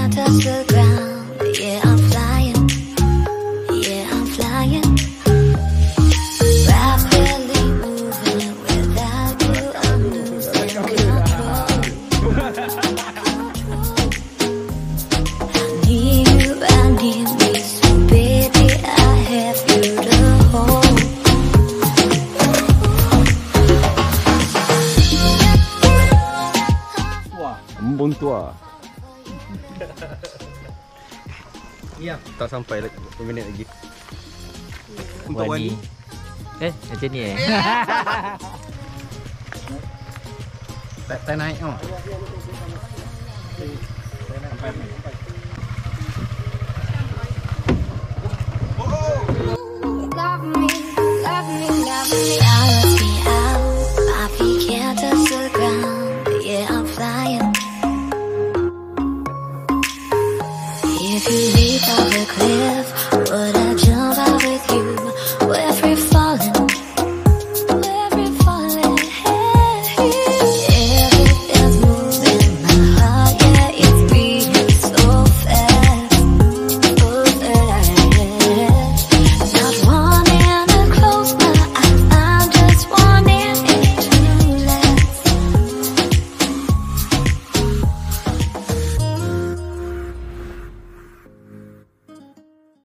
can't touch the ground. Yeah, I'm flying. Yeah, I'm flying. Rapidly moving without you, I'm losing control. I need me, so baby, I have you to hold. Embun tua. Ya, tak sampai lagi 1 minit lagi. Untuk Wani. Macam ni Tak naik oh. Love me, love me, love me. Balance me out, my feet can't touch the ground. Yeah, I'm flying. If you leave all the clear.